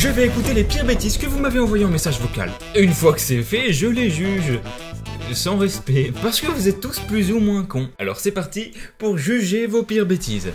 je vais écouter les pires bêtises que vous m'avez envoyées en message vocal. Et une fois que c'est fait, je les juge. Sans respect, parce que vous êtes tous plus ou moins cons. Alors c'est parti pour juger vos pires bêtises.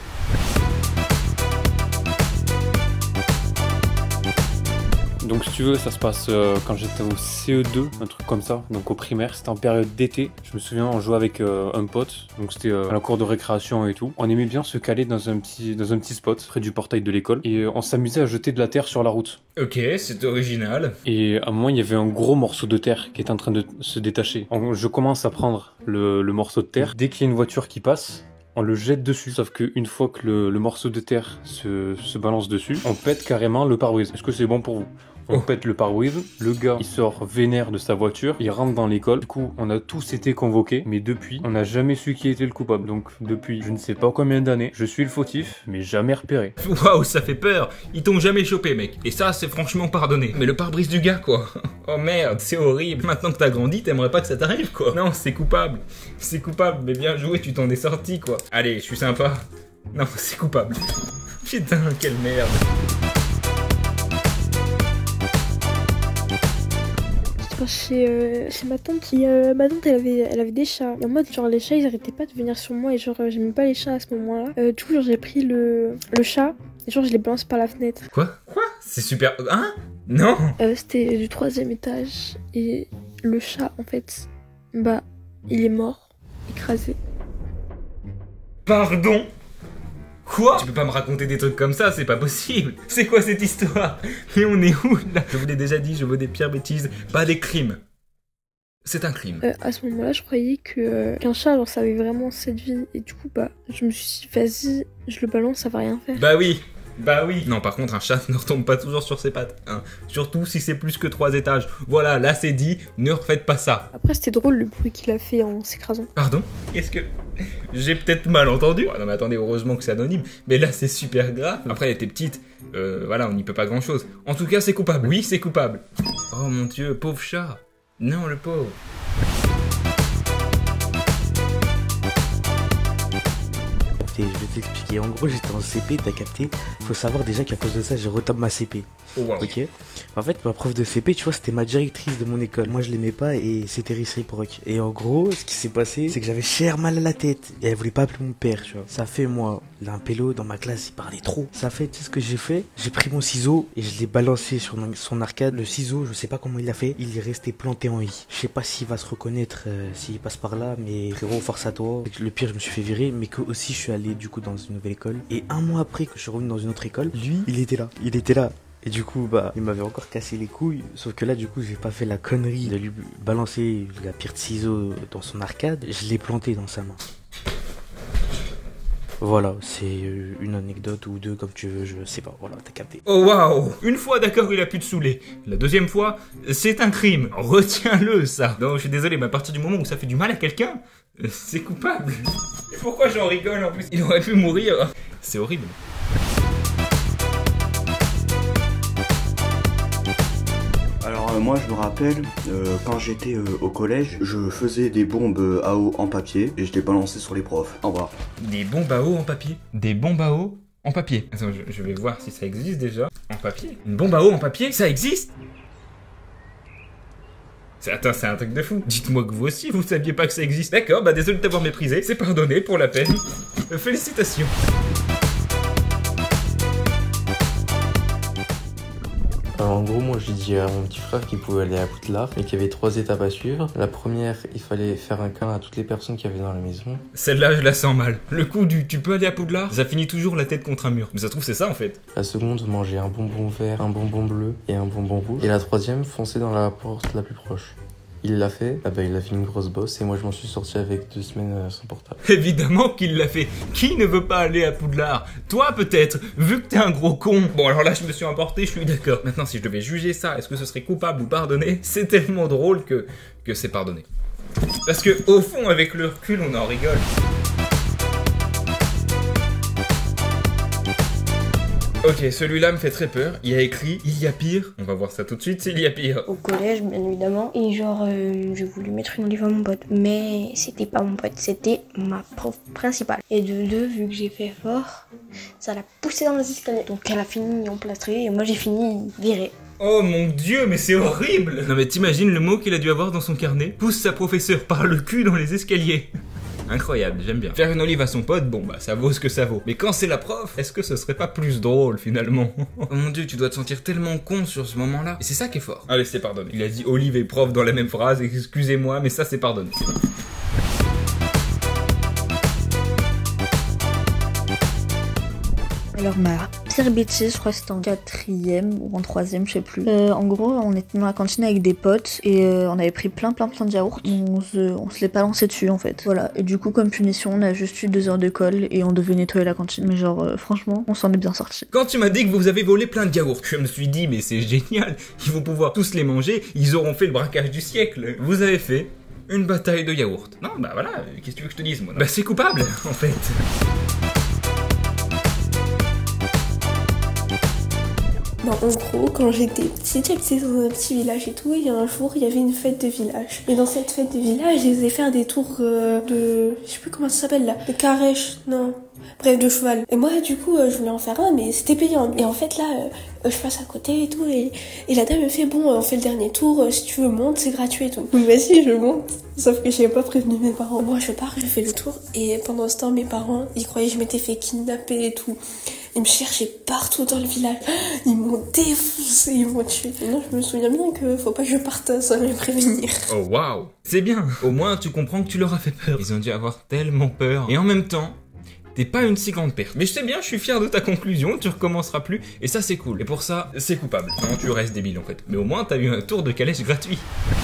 Donc si tu veux, ça se passe quand j'étais au CE2, un truc comme ça, donc au primaire, c'était en période d'été. Je me souviens, on jouait avec un pote, donc c'était à la cour de récréation et tout. On aimait bien se caler dans un petit spot, près du portail de l'école, et on s'amusait à jeter de la terre sur la route. Ok, c'est original. Et à un moment, il y avait un gros morceau de terre qui était en train de se détacher. Je commence à prendre le morceau de terre. Dès qu'il y a une voiture qui passe, on le jette dessus. Sauf qu'une fois que le morceau de terre se balance dessus, on pète carrément le pare-brise. Est-ce que c'est bon pour vous ? On pète le pare-brise, le gars il sort vénère de sa voiture, il rentre dans l'école. Du coup, on a tous été convoqués, mais depuis, on n'a jamais su qui était le coupable. Donc depuis, je ne sais pas combien d'années, je suis le fautif, mais jamais repéré. Waouh, ça fait peur. Ils t'ont jamais chopé, mec. Et ça, c'est franchement pardonné. Mais le pare-brise du gars, quoi. Oh merde, c'est horrible. Maintenant que t'as grandi, t'aimerais pas que ça t'arrive, quoi. Non, c'est coupable. C'est coupable, mais bien joué, tu t'en es sorti, quoi. Allez, je suis sympa. Non, c'est coupable. Putain, quelle merde. Chez ma tante, ma tante elle avait des chats. Et en mode genre les chats ils arrêtaient pas de venir sur moi et genre j'aimais pas les chats à ce moment-là. Du coup genre j'ai pris le chat et genre je les balance par la fenêtre. Quoi? C'est super... Hein? Non. C'était du 3e étage et le chat en fait, bah il est mort, écrasé. Pardon? Quoi? Tu peux pas me raconter des trucs comme ça, c'est pas possible. C'est quoi cette histoire? Mais on est où là? Je vous l'ai déjà dit, je veux des pires bêtises, pas des crimes. C'est un crime. À ce moment-là, je croyais qu'un chat, genre, ça avait vraiment cette vie. Et du coup, bah, je me suis dit, vas-y, je le balance, ça va rien faire. Bah oui. Non, par contre, un chat ne retombe pas toujours sur ses pattes. Hein. Surtout si c'est plus que 3 étages. Voilà, là c'est dit, ne refaites pas ça. Après, c'était drôle le bruit qu'il a fait en s'écrasant. Pardon? Est-ce que... J'ai peut-être mal entendu? Non mais attendez, heureusement que c'est anonyme. Mais là, c'est super grave. Après, elle était petite. Voilà, on n'y peut pas grand-chose. En tout cas, c'est coupable. Oui, c'est coupable. Oh mon Dieu, pauvre chat. Non, le pauvre. Je vais t'expliquer. En gros, j'étais en CP, t'as capté. Faut savoir déjà qu'à cause de ça, j'ai retapé ma CP. Oh, wow. Ok. En fait, ma prof de CP, tu vois, c'était ma directrice de mon école. Moi, je l'aimais pas et c'était réciproque. Et en gros, ce qui s'est passé, c'est que j'avais cher mal à la tête. Et elle voulait pas appeler mon père, tu vois. Ça fait, moi, un pélo dans ma classe, il parlait trop. Ça fait, tu sais ce que j'ai fait? J'ai pris mon ciseau et je l'ai balancé sur son arcade. Le ciseau, je sais pas comment il l'a fait. Il est resté planté en I. Je sais pas s'il va se reconnaître s'il passe par là, mais frérot, force à toi. Le pire, je me suis fait virer, mais que aussi, je suis allé du coup dans une nouvelle école. Et un mois après que je suis revenu dans une autre école, lui, il était là. Et du coup, bah, il m'avait encore cassé les couilles. Sauf que là, du coup, j'ai pas fait la connerie de lui balancer la pierre de ciseaux dans son arcade. Je l'ai planté dans sa main. Voilà, c'est une anecdote ou deux comme tu veux, je sais pas, voilà, t'as capté. Oh waouh! Une fois d'accord, il a pu te saouler. La deuxième fois, c'est un crime. Retiens-le, ça. Non, je suis désolé, mais à partir du moment où ça fait du mal à quelqu'un, c'est coupable. Pourquoi j'en rigole en plus? Il aurait pu mourir. C'est horrible. Alors moi je me rappelle, quand j'étais au collège, je faisais des bombes à eau en papier et je les balançais sur les profs. Au revoir. Des bombes à eau en papier? Des bombes à eau en papier? Attends, je vais voir si ça existe déjà. En papier? Une bombe à eau en papier? Ça existe? Attends, c'est un truc de fou. Dites-moi que vous aussi, vous saviez pas que ça existe. D'accord, bah désolé de t'avoir méprisé. C'est pardonné pour la peine. Félicitations. En gros, moi j'ai dit à mon petit frère qu'il pouvait aller à Poudlard et qu'il y avait 3 étapes à suivre. La première, il fallait faire un câlin à toutes les personnes qui avaient dans la maison. Celle-là, je la sens mal. Le coup du tu peux aller à Poudlard, ça finit toujours la tête contre un mur. Mais ça se trouve, c'est ça en fait. La seconde, manger un bonbon vert, un bonbon bleu et un bonbon rouge. Et la troisième, foncer dans la porte la plus proche. Il l'a fait, ah bah il a fait une grosse bosse et moi je m'en suis sorti avec 2 semaines sans portable. Évidemment qu'il l'a fait. Qui ne veut pas aller à Poudlard? Toi peut-être, vu que t'es un gros con. Bon alors là je me suis emporté, je suis d'accord. Maintenant si je devais juger ça, est-ce que ce serait coupable ou pardonné? C'est tellement drôle que c'est pardonné. Parce que au fond avec le recul on en rigole. Ok, celui-là me fait très peur. Il y a écrit « Il y a pire ». On va voir ça tout de suite, c'est « Il y a pire ». Au collège, bien évidemment. Et genre, j'ai voulu mettre une olive à mon pote. Mais c'était pas mon pote, c'était ma prof principale. Et de deux, vu que j'ai fait fort, ça l'a poussé dans les escaliers. Donc elle a fini emplastrée et moi j'ai fini virée. Oh mon dieu, mais c'est horrible! Non mais t'imagines le mot qu'il a dû avoir dans son carnet? Pousse sa professeure par le cul dans les escaliers. Incroyable, j'aime bien. Faire une olive à son pote, bon bah ça vaut ce que ça vaut. Mais quand c'est la prof, est-ce que ce serait pas plus drôle finalement? Oh mon dieu, tu dois te sentir tellement con sur ce moment-là. Et c'est ça qui est fort. Allez, c'est pardonné. Il a dit olive et prof dans la même phrase, excusez-moi, mais ça c'est pardonné. Alors ma pire bêtise, je crois que c'était en 4ème ou en 3ème, je sais plus. En gros, on était dans la cantine avec des potes et on avait pris plein de yaourts. On se les balançait dessus en fait. Voilà. Et du coup, comme punition, on a juste eu 2 heures de colle et on devait nettoyer la cantine. Mais genre, franchement, on s'en est bien sorti. Quand tu m'as dit que vous avez volé plein de yaourts, je me suis dit, mais c'est génial. Ils vont pouvoir tous les manger. Ils auront fait le braquage du siècle. Vous avez fait une bataille de yaourts. Non, bah voilà. Qu'est-ce que tu veux que je te dise, moi? Bah c'est coupable, en fait. Bon, en gros, quand j'étais petite, j'habitais dans un petit village et tout, et un jour, il y avait une fête de village. Et dans cette fête de village, ils faisaient faire des tours de... Je sais plus comment ça s'appelle là. De carèche, non. Bref, de cheval. Et moi, du coup, je voulais en faire un, mais c'était payant. Et en fait, là, je passe à côté et tout, et la dame me fait, bon, on fait le dernier tour, si tu veux, monte, c'est gratuit et tout. Donc vas-y, je monte. Sauf que j'avais pas prévenu mes parents. Moi, je pars, je fais le tour, et pendant ce temps, mes parents, ils croyaient que je m'étais fait kidnapper et tout. Ils me cherchaient partout dans le village. Ils m'ont défoncé, ils m'ont tué. Non, je me souviens bien que faut pas que je parte sans les prévenir. Oh waouh, c'est bien. Au moins, tu comprends que tu leur as fait peur. Ils ont dû avoir tellement peur. Et en même temps, t'es pas une si grande perte. Mais je sais bien, je suis fier de ta conclusion, tu recommenceras plus, et ça c'est cool. Et pour ça, c'est coupable. Non, tu restes débile en fait. Mais au moins, t'as eu un tour de calèche gratuit.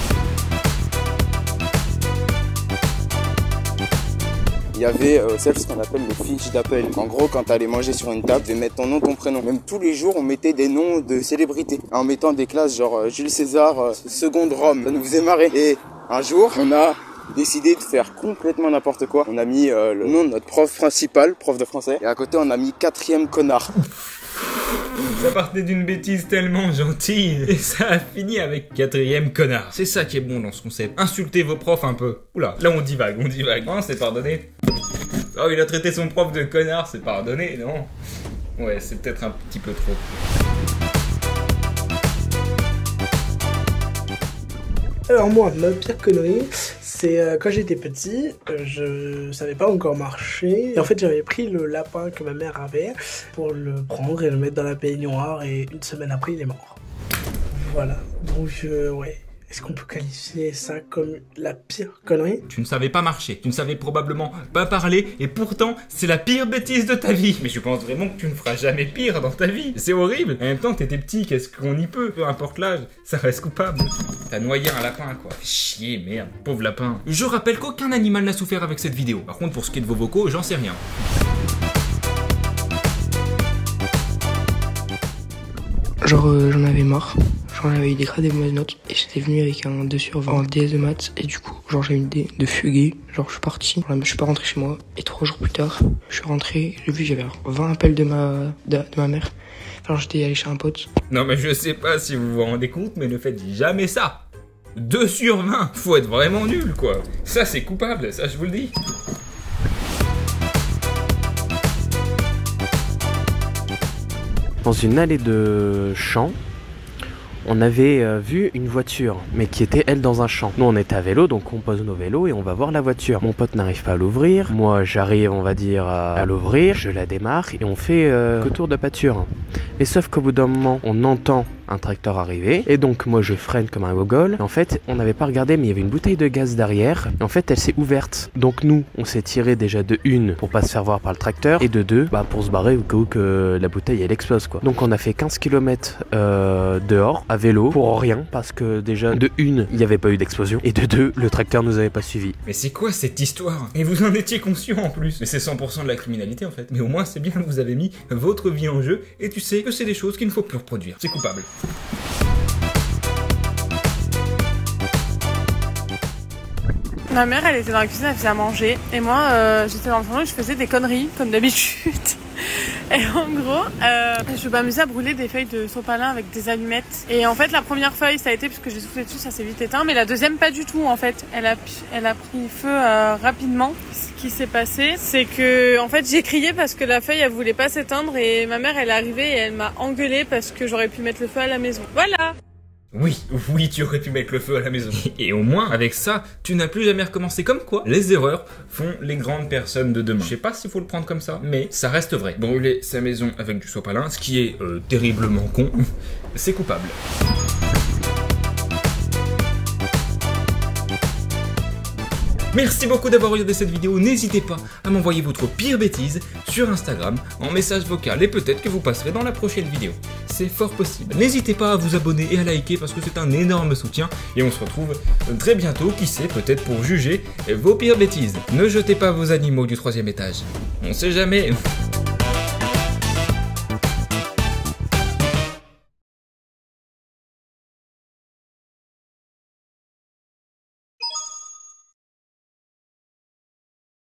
Il y avait ce qu'on appelle le fiche d'appel. En gros, quand t'allais manger sur une table, tu devais mettre ton nom, ton prénom. Même tous les jours, on mettait des noms de célébrités. En mettant des classes genre Jules César, seconde Rome. Ça nous faisait marrer. Et un jour, on a décidé de faire complètement n'importe quoi. On a mis le nom de notre prof principal, prof de français. Et à côté, on a mis 4e connard. Ça partait d'une bêtise tellement gentille et ça a fini avec 4e connard. C'est ça qui est bon dans ce concept. Insultez vos profs un peu. Oula, là on divague. Non, c'est pardonné. Oh, il a traité son prof de connard, c'est pardonné, non? Ouais, c'est peut-être un petit peu trop. Alors moi, ma pire connerie, c'est quand j'étais petit, je savais pas encore marcher. Et en fait, j'avais pris le lapin que ma mère avait pour le prendre et le mettre dans la baignoire. Et une semaine après, il est mort. Voilà. Donc, ouais. Est-ce qu'on peut qualifier ça comme la pire connerie? Tu ne savais pas marcher, tu ne savais probablement pas parler, et pourtant, c'est la pire bêtise de ta vie. Mais je pense vraiment que tu ne feras jamais pire dans ta vie. C'est horrible. En même temps, t'étais petit, qu'est-ce qu'on y peut? Peu importe l'âge, ça reste coupable. T'as noyé un lapin, quoi. Fais chier, merde. Pauvre lapin. Je rappelle qu'aucun animal n'a souffert avec cette vidéo. Par contre, pour ce qui est de vos vocaux, j'en sais rien. Genre, j'en avais marre. Genre, j'avais eu des grades et mauvaises notes. Et j'étais venu avec un 2 sur 20 en DS de maths. Et du coup, genre, j'ai eu une idée de fuguer. Genre, je suis parti. Je suis pas rentré chez moi. Et 3 jours plus tard, je suis rentré. J'ai vu que j'avais 20 appels de ma mère. Alors, j'étais allé chez un pote. Non, mais je sais pas si vous vous rendez compte, mais ne faites jamais ça. 2 sur 20. Faut être vraiment nul, quoi. Ça, c'est coupable. Ça, je vous le dis. Dans une allée de champs, on avait vu une voiture, mais qui était elle dans un champ. Nous on était à vélo, donc on pose nos vélos et on va voir la voiture. Mon pote n'arrive pas à l'ouvrir, moi j'arrive on va dire à l'ouvrir, je la démarre et on fait le tour de pâture. Mais sauf qu'au bout d'un moment, on entend un tracteur arriver et donc moi je freine comme un gogol. En fait, on n'avait pas regardé mais il y avait une bouteille de gaz derrière. Et en fait, elle s'est ouverte. Donc nous, on s'est tiré déjà de une pour pas se faire voir par le tracteur et de deux, bah pour se barrer au cas où que la bouteille elle explose quoi. Donc on a fait 15 km dehors à vélo pour rien parce que déjà de une, il n'y avait pas eu d'explosion et de deux, le tracteur nous avait pas suivi. Mais c'est quoi cette histoire? Et vous en étiez conscient en plus. Mais c'est 100% de la criminalité en fait. Mais au moins c'est bien que vous avez mis votre vie en jeu et tu sais que c'est des choses qu'il ne faut plus reproduire. C'est coupable. Ma mère, elle était dans la cuisine, elle faisait à manger. Et moi, j'étais dans le salon et je faisais des conneries, comme d'habitude. Et Et en gros, je m'amusais à brûler des feuilles de sopalin avec des allumettes. Et en fait, la première feuille, ça a été parce que j'ai soufflé dessus, ça s'est vite éteint. Mais la deuxième, pas du tout en fait. Elle a pris feu rapidement. Ce qui s'est passé, c'est que en fait, j'ai crié parce que la feuille, elle voulait pas s'éteindre. Et ma mère, elle est arrivée et elle m'a engueulée parce que j'aurais pu mettre le feu à la maison. Voilà. Oui, tu aurais pu mettre le feu à la maison. Et au moins, avec ça, tu n'as plus jamais recommencé. Comme quoi, les erreurs font les grandes personnes de demain. Je sais pas s'il faut le prendre comme ça, mais ça reste vrai. Brûler sa maison avec du sopalin, ce qui est terriblement con, c'est coupable. Merci beaucoup d'avoir regardé cette vidéo, n'hésitez pas à m'envoyer votre pire bêtise sur Instagram en message vocal et peut-être que vous passerez dans la prochaine vidéo. C'est fort possible. N'hésitez pas à vous abonner et à liker parce que c'est un énorme soutien et on se retrouve très bientôt, qui sait, peut-être pour juger vos pires bêtises. Ne jetez pas vos animaux du 3e étage, on sait jamais.